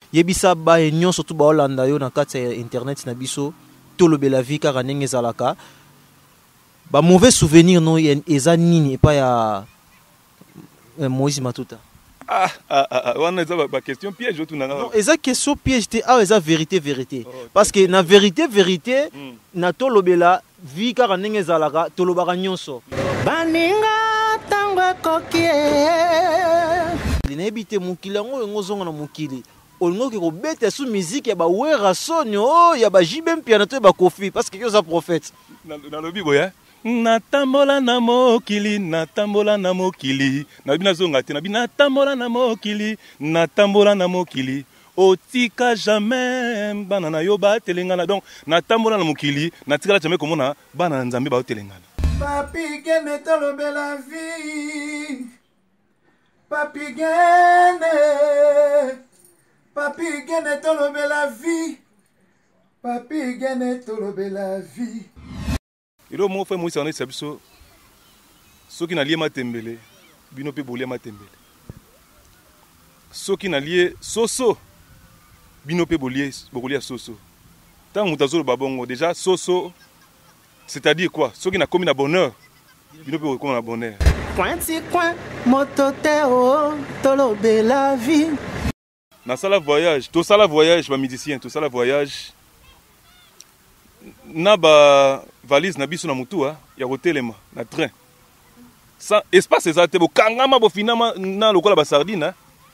Yebisa ba nyon surtout ba Hollanda yo na kati ya internet na biso tolobela vie kaka ndenge ezalaka. Ba mauvais souvenir no eza nini epa ya Moïse Matuta. On a ba question piège tout nanga. Non, eza question piège te eza vérité parce que na vérité na tolobela vie kaka ndenge ezalaka tolobaka nyonso. Baninga tango kokie. Linebite mukili ngo ngozonga na mukili. Olingo ke ko beta sous musique ya ba wera sonyo ya ba jibem piano to ba kofi parce que yo za prophète. Dans le Bible hein. Natambola na mokili nabina zonga te nabina tambola na mokili otika jamais bana na yo ba telengana donc natambola na mokili natika jamais komona bana na nzambe ba telengana. Papi gene tolobela vie papi gene tolobela vie papi gene tolobela vie. Et là, mon frère Moïse, on est sabiso. Ceux qui n'ont lié matembele, bino pe bolia matembele. Ceux qui n'ont lié soso, bino pe bolia soso. Tant que mutazo le babongo, déjà soso, c'est-à-dire quoi? Ceux qui n'ont commis la bonheur, bino pe commis la bonheur. Pointi coin, mototeo, tolobe la vie. Na sala voyage, tout ça la voyage, ba musicien, tout ça la voyage. Na ba valise na biso na mutu ya hotelema na train ça espace ezate bo kangama bo finama na lokola ba sardine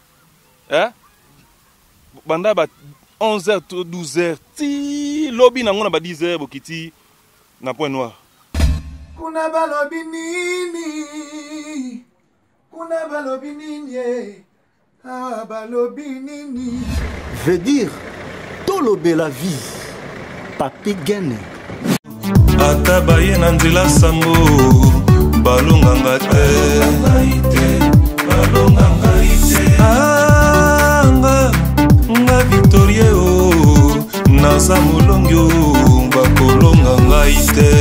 banda ba 11h 12h ti lobby na ngona ba 10h bo kiti na point noir kuna balobi nini balobi nini veut dire tolobe la vie. Papi gene ata baye na nzela sango balonganga te nga Victorie o naza molongi o bakolonga ngai te.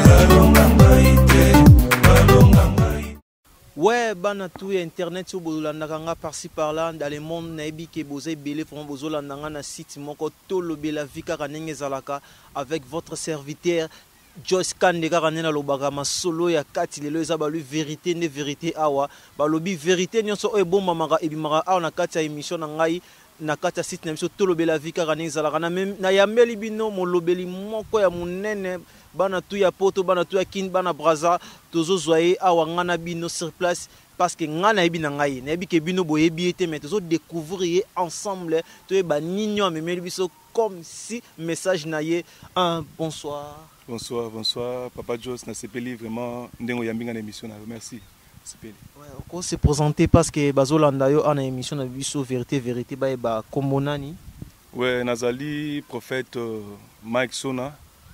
Ouais, bana tout internet sur bolandanga par-ci par-là dans le monde naibi ke bozé belé font bozolandanga na site moko tolobela vika kanenge zalaka avec votre serviteur Joyce Kande karanena lobaka masolo ya kati lelo eza balu vérité ne vérité awa balobi vérité nyonso o ebomba maka ebimaka awa na kati ya émission na ngai na kati ya site na biso tolobela vika kanenge zalaka na yambeli bino molobeli moko ya munene bana tu ya poto bana tu ya kin bana braza tozo zoye awa ngana bino sur place parce que ngana ebi na ngai na ebi ke bino boyebi ete mais tozo découvrir ensemble to ba nino amemeli biso comme si message na ye un bonsoir. Bonsoir papa Jos na sepeli vraiment ndengo yambinga na émission na merci sepeli. Ouais, on se présenter parce que bazolanda yo en émission na biso vérité ba komonani. Ouais, nazali prophète Mike Sona.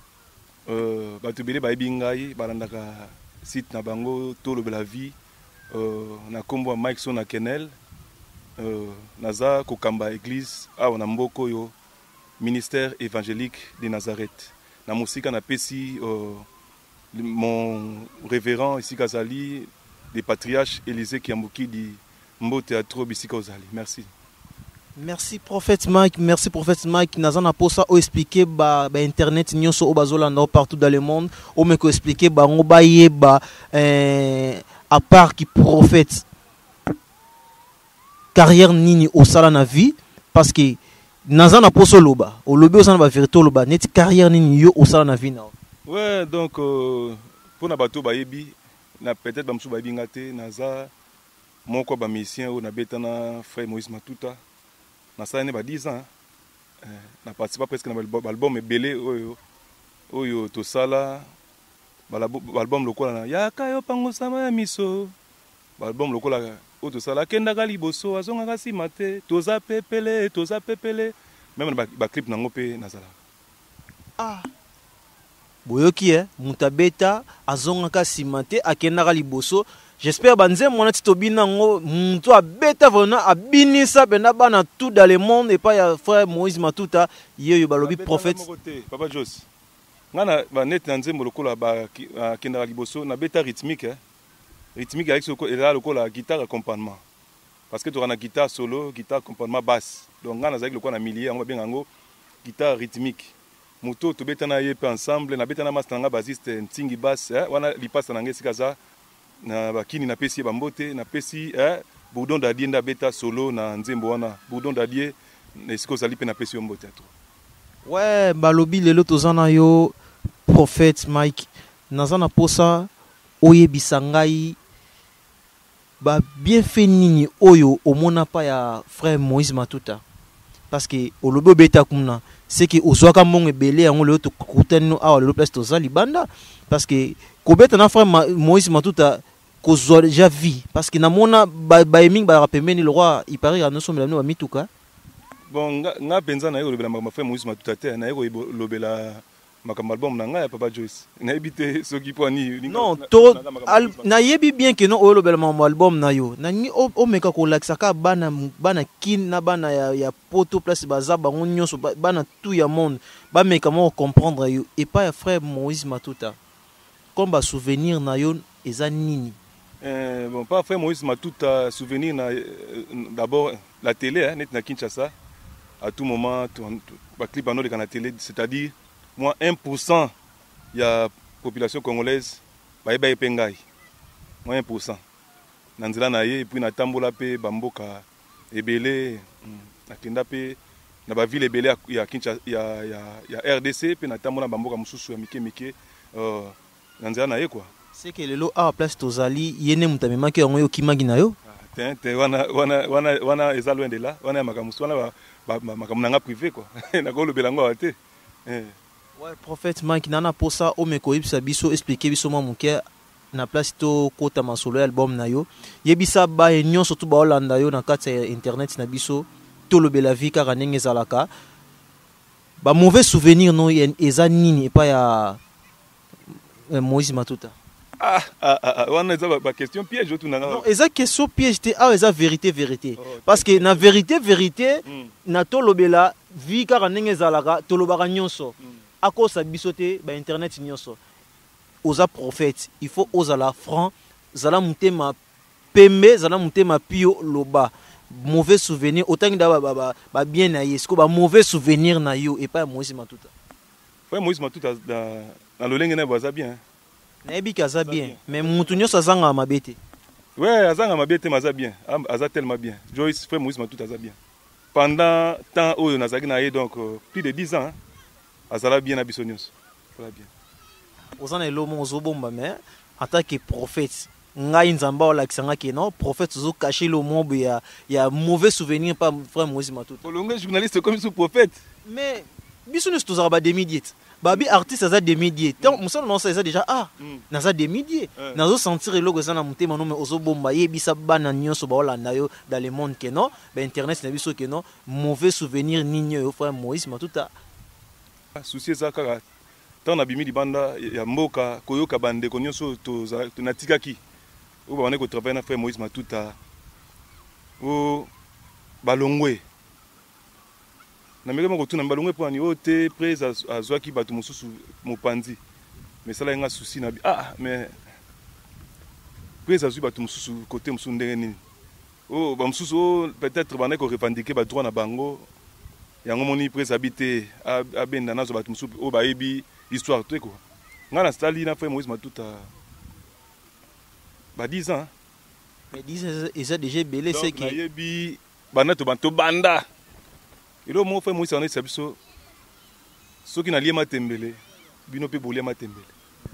Bato bele bayebi ngai balandaka site na bango tolobela vie na kombo Mike Sona Kenel naza kokamba église awa na mboko yo ministère évangélique de Nazareth na musika na pesi mon révérend ici kazali des patriarches Élisée Kiambuki di mbote atro bisika ozali. Merci. Merci prophète Mike, nazana posa o expliquer ba internet nyonso o bazolanda partout dans le monde, o me ko expliquer ba ngoba yeba à part qui prophète carrière nini au sala na vie parce que nazana poso loba, o lobe o sana ba vérité loba, net carrière nini yo au sala na vie na. Ouais, donc pour na bato ba yebi na peut-être ba msu ba yebi ngate naza moko ba musicien o na betana frère Moïse Matuta. Na ça ba 10 ans na participa presque na album belé oyo to sala album lokola na yaka yo pango sama ya miso album lokola o to sala kenda ka liboso azonga ka simate toza pepele même ba clip nango pe nazala boyoki mutabeta azonga ka simate akenda ka liboso. J'espère banze mona titobina ngo muntu abeta vraiment abinisa bena bana tout dans le monde et pas ya frère Moïse Matuta yeyo balobi prophète papa Jos ngana ba net na nzembo lokola ba kenda liboso na beta rythmique avec ce là lokola guitare accompagnement parce que tu as une guitare solo, guitare accompagnement basse. Donc on a avec le quoi na milieu, on va bien en guitare rythmique. Moto to betana yepe ensemble, na betana master nga bassiste ntingi basse, wana lipasa na ngesi kaza na bakini na pesi bambote, na pesi Bourdon Dadier nda beta solo na nzembo wana. Bourdon Dadier esiko sali pe na pesi mbote to. Ouais, balobi lelo tozana yo prophète Mike. Nazana posa oyebisa ngai ba bien fait nini oyo omona pa ya frère Moïse Matuta. Parce que olobo beta kumna c'est que ozwaka monge belé yango lelo to kutano awa lelo place tozali banda parce que kobeta na frère Moïse Matuta kozwa déjà vie parce que namona ba eming ba rapemeni le roi il paraît que nous sommes là nous mituka. Bon nga penza na yo lobela ma frère Moïse Matuta te na yo lobela makambo album na nga ya Papa Joyce na ebité soki poani non to na yebi bien que non o lobela ma album na yo na ni o meka ko laksaka bana kin na bana ya poto place baza bango nyonso bana tout ya monde ba meka mo comprendre yo et pas frère Moïse Matuta comme ba souvenir na yo eza nini. Bon pas frère Moïse Matuta souvenir na d'abord la télé net na Kinshasa à tout moment ba clip bano de la télé, c'est-à-dire moi 1% il y a population congolaise ba eba epengai moi 1% na nzela na ye et puis na tambola pe bamboka ebele na kenda pe na ba ville ebele ya Kinshasa ya RDC pe na tambola bamboka mususu ya mike na nzela na ye quoi. C'est que le lot à place tozali yene mutamema ke yango yo kimagi na yo. Wana eza loin de là, wana makamusu wana makamuna privé quoi. Na ko lobela ngo ate. Ouais, prophète Mike nana posa o meko yebisa biso expliquer biso mwa muke na place to kota masolo album na yo. Yebisa ba enyon surtout ba Holanda yo na kati internet na biso to lobela vie kaka ndenge ezalaka. Ba mauvais souvenir no eza nini pas ya Moïse Matuta. On a une question piège autour de non, eza question piège te ah eza vérité parce que na vérité na tolobela vi kaka ndenge ezalaka tolobaka nyonso akosa biso te ba internet nyonso oza prophète il faut ozala franc zala mutema pembe zala mutema pio loba mauvais souvenir autant que ba bien na yesko ba mauvais souvenir na yo et pas Moïse Matuta. Ouais Moïse Matuta dans le lengene baza bien. Nayebi kaza bien mais mutu nyonso azanga mabete. Ouais azanga mabete maza bien aza tellement bien. Joyce frère Moïse Matuta aza bien. Pendant temps oyo nazaki na ye donc plus de 10 ans azala bien na biso nyonso. Voilà bien. Ozana elomo ozobomba mais en tant que prophète ngai nzamba olakisanga ke non prophète zo cacher le mot ya mauvais souvenir pas frère Moïse Matuta. Olonga journaliste comme sous prophète. Mais biso nyonso tozala ba demi-diète. Babi artiste aza demi-dié. Tant musala non ça déjà naza demi-dié. Nazo sentir eloko za na mutema no mais ozo bomba yebisa bana nyonso ba Holanda yo dans le monde que non, ba internet na biso que non, mauvais souvenir nini yo frère Moïse Matuta. Souci ça kaka. Tant na bimi libanda ya mboka koyoka bande ko nyonso to natikaki. O ba on ko travailler na frère Moïse Matuta. O balongwe. Na meka ko tuna balongwe po ani ote près azwaki batu mususu mopanzi. Mais ça là nga souci na mais près azwi batu mususu côté mususu ndenge nini. Oh ba mususu peut-être bana ko revendiquer ba droit na bango. Yango moni près habité abenda nazo batu mususu o ba yebi histoire tout quoi. Nga na stali na frère Moïse Matuta. Ba 10 ans. Mais 10 ans ils ont déjà belé c'est que yebi bana to banto banda. Et là, mon frère Moïse Matuta biso soki na lié matembele bino pe bolia matembele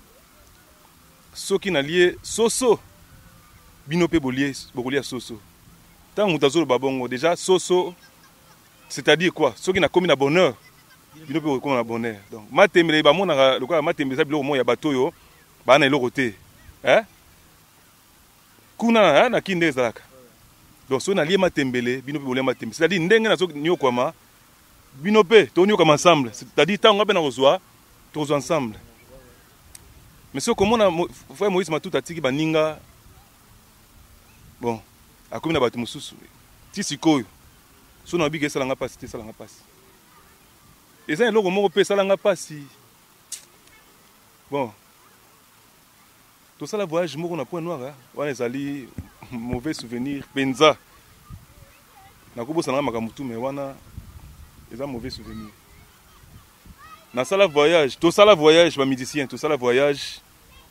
soki na lié soso bino pe bolia soso tant mutazo babongo déjà soso c'est-à-dire quoi soki na komi na bonheur bino pe komi na bonheur donc matembele ba mona le quoi matembele ça bilo mo ya bato yo ba na eloko te kuna na kinde zalaka. Donc si on a lié matembele, bino pe bolia matembele. C'est-à-dire ndenge na so nyokwama bino pe to nyokama ensemble. C'est-à-dire tant on va na kozwa tous ensemble. Mais ce comment on frère Moïse Matuta tiki baninga bon, akomi na batu mususu. Ti sikoyo. So na bige salanga pasi te salanga pasi. Eza eloko moko pe salanga pasi. Bon. Tout ça la voyage moko na point noir wana ezali mauvais souvenir penza nakobosa na makamutu mais wana eza mauvais souvenir. Na sala voyage, to sala voyage ba musicien, to sala voyage.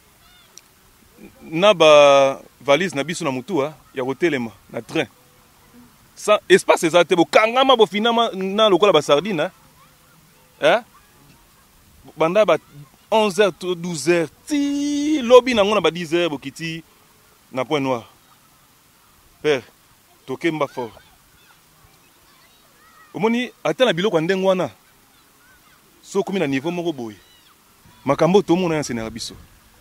Na ba valise na biso na mutu ya hotelema na train. Sans espace ezate bo kangama bo finama na lokola ba sardine hein. Banda ba 11h 12h ti lobby na ngona ba 10h bo kiti na Point Noir. Père, tokemba fort. Omoni atala biloko ndengo wana. So komi na niveau moko boye. Makambo to mona ya senera biso.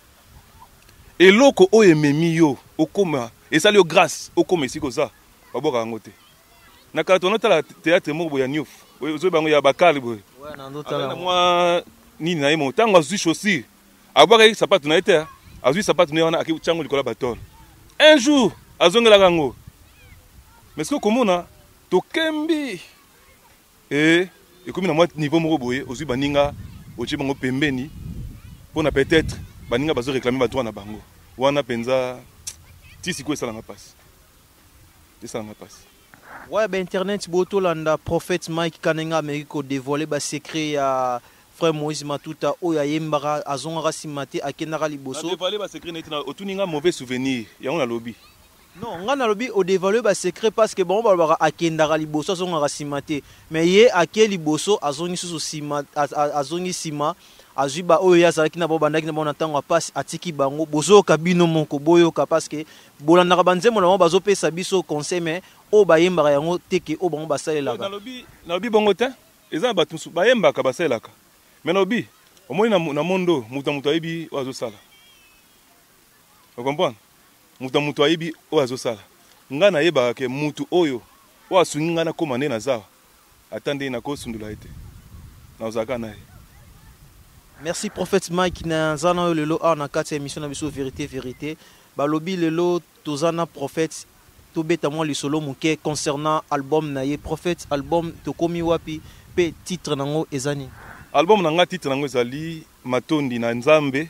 Eloko oyo ememi yo okoma esali yo grâce okoma esiko za baboka yango te. Na karton tala théâtre moko boya nyof. Ozo bango ya bakali boye. Ouais, na ndotala. Moi nini na yemo tango azwi chaussure. Abaka sapato na ete azwi sapato ne wana aki chango likola baton. Un jour azongela kango. Mais ce que komona tokembi ekomi na mwa niveau moko boye ozwi baninga otie bango pembeni pona peut-être baninga bazo réclamer ba droit na bango wana penza ti siko esalanga passe esalanga passe. Ouais, ben internet botolanda prophète Mike Kanenga Ameriko dévoilé ba secret ya frère Moïse Matuta oya yembara azonga simate akendaka liboso. Dévoilé ba secret na otuninga mauvais souvenir yango na lobby. Non, nga na lobby au dévoilé ba secret parce que bon ba akendaka liboso azonga simate mais ye ake liboso azongi susu sima azongi sima azwi ba oyo yazalaki na bandaki na bona ntango apasi atiki bango bozoyoka bino moko boyoka parce que bolandaka banzembo na bango bazopesa biso conseil mais oyo bayembaka yango teke oyo bango basalelaka. Na lobby bongo te eza bato mosusu bayembaka basalelaka mais na lobby omoni na mondo mutu ayebi oyo azosala. Vous comprenez? Mutu ayebi oyo azosala nga nayebaka ke mutu oyo asungi nga nakoma nde naza atande nakosundula ete nazalaka naye. Merci prophète Mike Nanzana lelo na kati émission na biso vérité balobi lelo tozana prophète tobeta moi lisolo muke concernant album na ye prophète album tokomi wapi pe titre nango ezani. Album nanga titre nango ezali Matondi na Nzambe.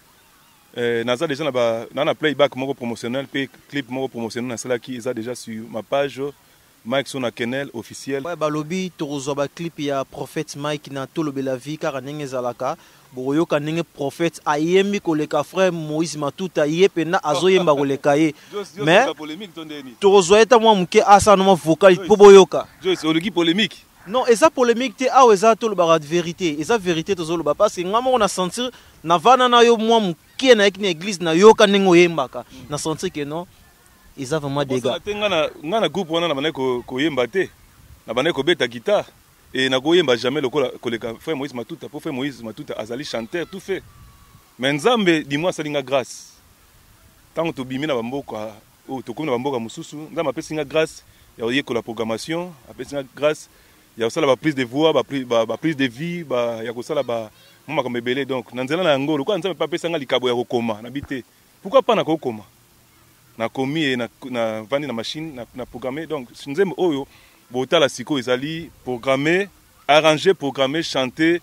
Naza déjà na playback moko promotionnel pe clip moko promotionnel na cela qui est déjà sur ma page Mike Sona Kenel officiel. Ouais, balobi tokozwa ba clip ya prophète Mike na tolobela vie car ndenge zalaka boyoka ndenge prophète ayembi koleka frère Moïse Matuta yepe na azoyemba koleka ye. Mais tokozwa eta mwa muke asa no vocal po boyoka. Joyce ologi polémique. Non, eza polémique te ah eza tolobaka vérité, eza vérité tozoloba parce que ngama on a sentir na vana na yo mwa muke na ekini église na yoka ndenge oyembaka na sentir que non eza vraiment dégâts. Nga na groupe wana na bana ko yemba te. Na bana ko beta guitare et na ko yemba jamais lokola koleka frère Moïse Matuta pour frère Moïse Matuta azali chanteur tout fait. Mais Nzambe dis-moi salinga grâce. Tant to bimi na bamboka o to komi na bamboka mususu Nzambe apesi nga grâce ya yekola programmation apesi nga grâce ya kosala ba prise de voix ba prise de vie ba ya kosala ba mama comme belé donc na nzela na yango lokola Nzambe pa pesa nga likabo ya kokoma na bité pourquoi pas na kokoma na komi na vandi na machine na programmer donc Nzembo oyo botala siko ezali programmer arranger programmer chanter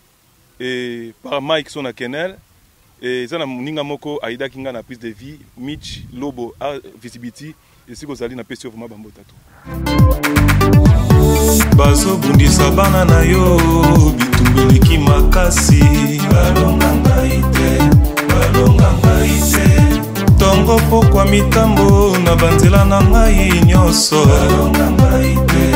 et par Mike Sona Kenel et ça na muninga moko aida kinga na prise de vie Mitch Lobo visibility et siko zali na pesi vraiment bambota to bazobundisa bana na yo bitumbeleki makasi balonga ngai te tongo pokwa mitambo na banzela na ngai nyonso balonga ngai te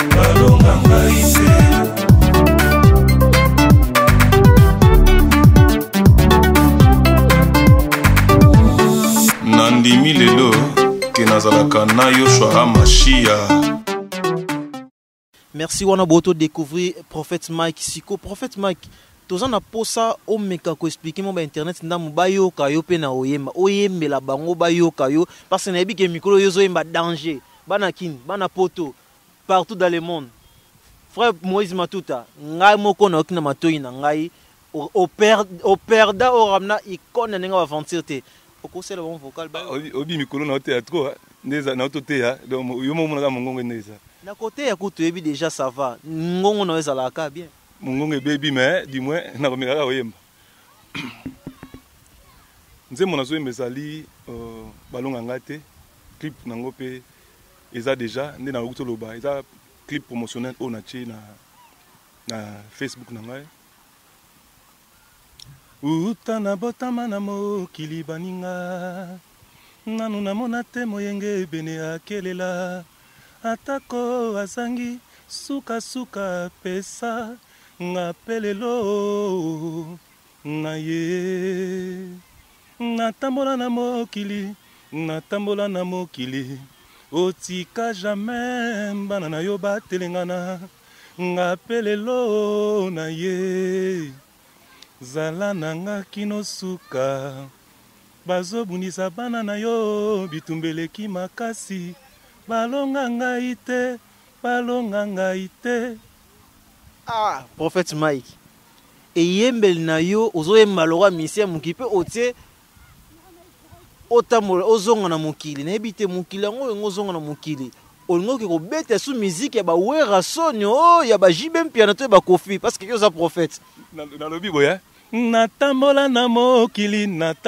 nandimi lelo ke nazalaka na yo shwara mashia. Merci wana boto découvrir prophète Mike Siko prophète Mike tozana posa o meka ko expliquer mo ba internet ndamu bayoka yo pe na oyembela bango bayoka yo parce que na yebi ke mikolo yo zo yemba danger bana kin bana poto partout dans le monde frère Moïse Matuta ngai moko na okina matoyi na ngai au perda au ramna ikona nenga va aventure te okosela bon vocal ba obi mikolo na te trop ndeza na otote ya donc yo mo mona mongongo ndeza na côté ya kutu yebi déjà ça va ngongo na weza la ka bien mongongo baby mais du moins na komeka oyemba nzembo na zo yemba zali balonga ngate clip nango pe eza déjà nde na ruto loba eza clip promotionnel o na tie na Facebook na ngai. Uta na botama na mokili baninga nanu namona te moyenge ebene akelela atako azangi suka pesa ngapelelo na ye natambola na mokili otika jamais bana na yo batelengana ngapelelo na ye zala nanga kino suka bazobunisa bana na yo bitumbeleki makasi balonga ngai te. Ah, prophète Mike. Eyembel na yo ozoyemba loka misia mukipe otie otambola ozonga na mokili na ebite mokili yango ngozonga na mokili olingo ke kobeta su musique ya ba wera sonyo ya ba jibem piano to ba kofi parce que yo za prophète na lobi boya natambola na mokili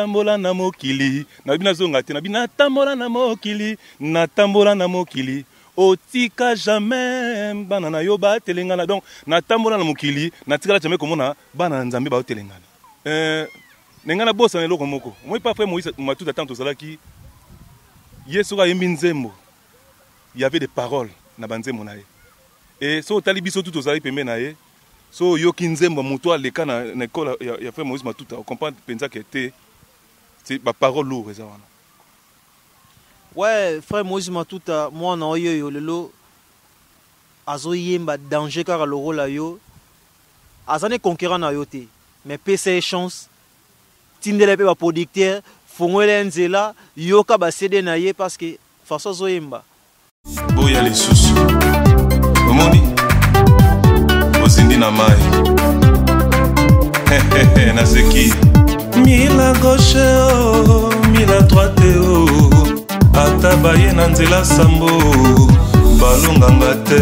na bina zonga te na bina natambola na mokili otika jamais bana na yo batelengana donc natambola na mokili natikala jamais komona bana na nzambe batelengana nengana bosa na eloko moko moi pas frère Moïse matuta tant tozalaki yesu ka yembi nzembo il y avait des paroles na banzembo na ye et so tali biso tout tozali pembe na ye so yoki nzembo muto aleka na école ya frère Moïse matuta on comprend penza que c'est ba parole lourd eza wana. Ouais, frère Moïse Matuta, moi na yo lelo azoyemba danger kaka loro la yo azane conquérant na yo te mais pese chance tindele pe ba producteur fongwele nzela yoka ba CD na ye parce que façon azoyemba boya les sous omoni osindi na mai na seki mila gauche oh mila droite oh ata baye na nzela sambo balonganga te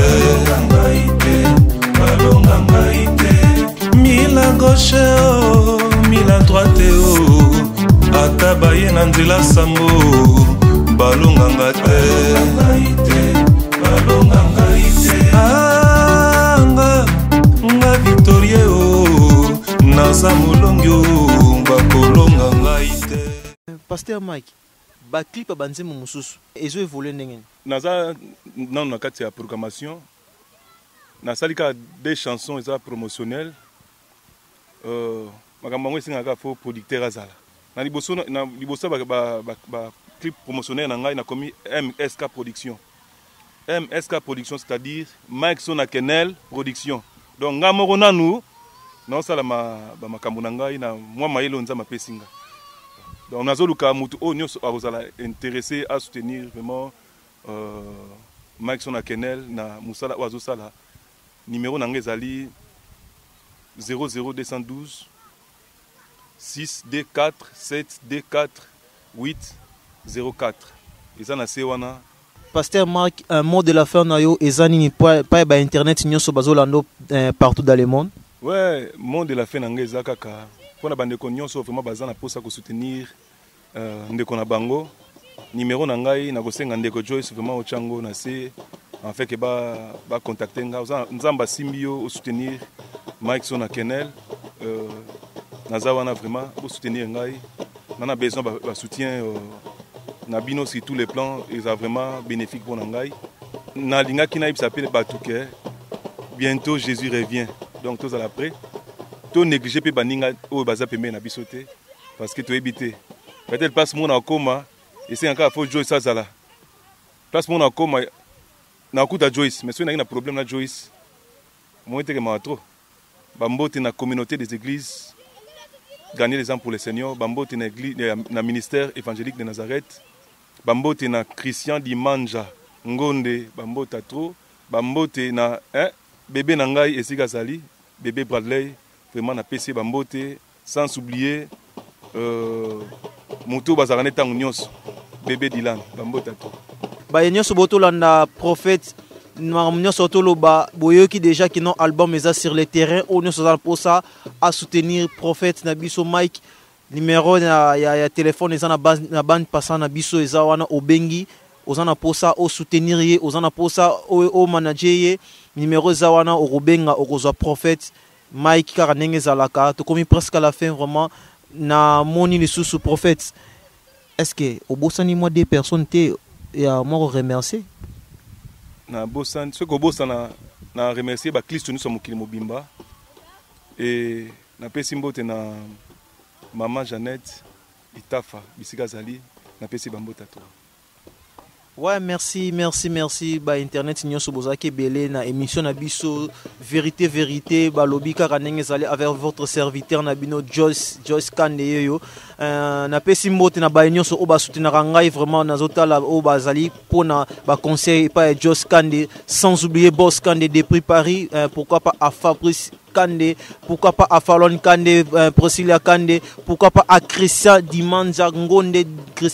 mila gauche oh mila droite oh ata baye na nzela sambo balonganga te nga victorie oh naza molongi oh bakolonga ngai te. Pasteur Mike ba clip a banzemo mususu ezo évoluer ndenge naza non na kati ya programmation na salika des chansons eza promotionnelles makambo ngo esingaka fo producteur azala na liboso ba clip promotionnel na ngai na komi MSK production c'est-à-dire Mike Sona Kenel production donc nga moko nanu na sala ba makambo na ngai na mwa mayelo nzama pesinga. Donc, on a intéressé à soutenir vraiment Mike Sona Kenel na Moussala Oazo Sala. Numéro Nangezali 00212 6D4 7D4 804. Et ça, c'est wana. Pasteur Marc, un mot de la fin nayo ezani pas ba internet nyoso bazolando partout dans le monde. Ouais, mot de la fin nangeza kaka. Pona bandeko nyonso vraiment bazana posa ko soutenir ndeko na bango. Numéro na ngai na kosenga ndeko Joyce vraiment au chango na se en fait que ba contacter nga nzamba simbio au soutenir Mike Sona Kenel nazawana vraiment pour soutenir ngai. On a besoin de soutien na bino sur tous les plans et ça vraiment bénéfique pour ngai. Na linga kina ibsa pe batuke. Bientôt Jésus revient. Donc tous à l'après. To négliger pe baninga o baza pembe na bisoté parce que to éviter. Peut-être passe mon en coma et c'est encore faut Joyce Sazala. Place mon en coma na kuta Joyce, mais si on a un problème na Joyce. Moi te que trop. Bambote na communauté des églises gagner les âmes pour les seigneurs, Bambote na église na ministère évangélique de Nazareth. Bambote na Christian Dimanja Ngonde, Bambote trop, Bambote na bébé Nangai et Sigazali, bébé Bradley, vraiment na PC Bambote, sans oublier Moutou Bazarane Tangnyos, bébé Dylan, Bambote trop. Ba nyonso botolanda prophète nyonso toloba boyoki déjà qui non album eza sur le terrain ou nyonso za pour ça à soutenir prophète na biso Mike. Numéro ya téléphone eza na bande passant na biso eza wana obengi ozana posa o soutenir ye ozana posa o manager ye numéro zawana o rubenga o kozwa prophète Mike kaka ndenge ezalaka tokomi presque à la fin vraiment na moni lisusu prophète est-ce que obosani moi des personnes te ya moi remercier na bosani ce que bosana na remercier ba Kristo nous sommes mokili mobimba et na pesi mbote na maman Jeannette Itafa bisika zali na pesi bambota to. Ouais, merci. Bah internet nyonso bozaki belé na émission na biso vérité bah lobby kaka ndenge zali avec votre serviteur na bino Joyce Kande yo na pesi mbote na ba nyonso o ba soutenir ngai vraiment na zotala o ba zali pona ba conseil pas Joyce Kande sans oublier Boss Kande depuis Paris pourquoi pas à Fabrice Kande, pourquoi pas à Fallon Kande, Priscilla Kande, pourquoi pas à Christian Dimanza Ngonde,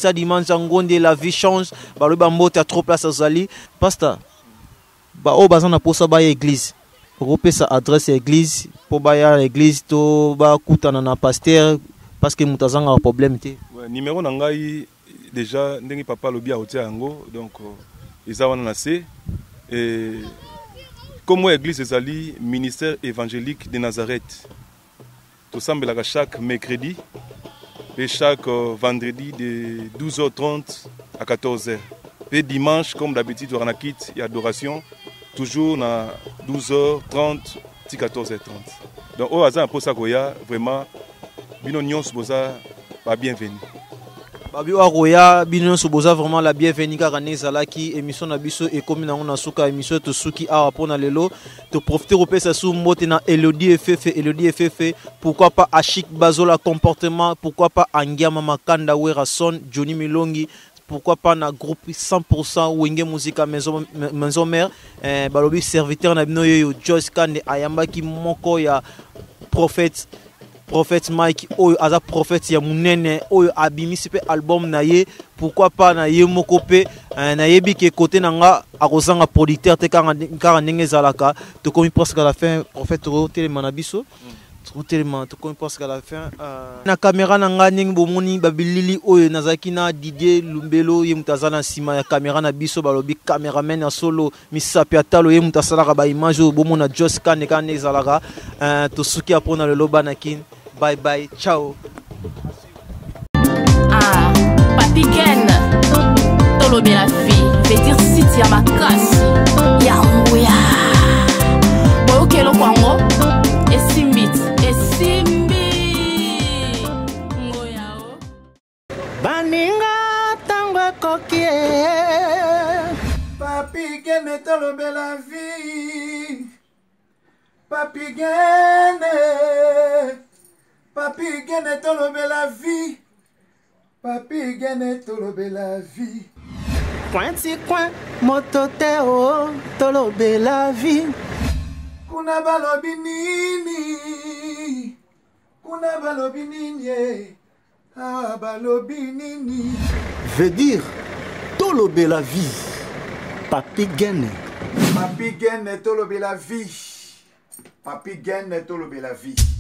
la vie change, bah le bambo t'as trop place à Zali, pasteur, bah au bazan a pour ça bah église, repère sa adresse église, pour bah l'église to bah koutana na pasteur, parce que moutazang a un problème té. Numéro nangai déjà ndengi papa lobi a hotel ango, donc ils ont lancé et comme l'église ezali ministère évangélique de Nazareth. Tout semble chaque mercredi et chaque vendredi de 12h30 à 14h. Et dimanche, comme d'habitude, on a quitté et adoration, toujours à 12h30 à 14h30. Donc, au hasard, pour ça, vraiment, binonion soboza pas bienvenue. Babi Waroya, Bino Soboza vraiment la bienvenue car Nezalaki, émission Nabiso et comme on a souka émission to suki a rapona lelo, te profiter au pesa sous motena Elodie FF, pourquoi pas Ashik Bazola comportement, pourquoi pas Angiama Makanda Werason, Johnny Milongi, pourquoi pas na groupe 100% Wenge Musica Maison Mère, Balobi serviteur na bino yo Joyce Kande Ayamba ki moko ya prophète Mike oyo aza prophète ya munene oyo abimisi pe album na ye pourquoi pas na ye moko pe na yebi ke côté nanga akozanga producteur te kanga ndenge zalaka to komi presque à la fin prophète telema na biso tellement to komi presque à la fin na caméra nanga ndenge bomoni babilili oyo nazaki na Didier Lumbelo ye mutazana sima ya caméra na biso balobi cameraman ya solo misapi atalo ye mutasalaka ba image oyo bomona Joyce Kane kane zalaka to suki apona le loba na kin. Bye bye, ciao. Ah, Papi Ken, Tolobe la fille, veut dire Siti Amakasi, Yangouya. Boyokelo Kwango, Esimbit, Esimbi. Ngoyao. Baninga tango kokie. Papi Ken, Tolobe la vie. Papi Ken. Papi Gene tolobe la vie. Papi Gene tolobe la vie. Pointi coin, mototeo, tolobe la vie. Kuna balobi nini. Kuna balobi nini. Ah balobi nini. Veut dire tolobe la vie. Papi Gene. Papi Gene tolobe la vie. Papi Gene tolobe la vie.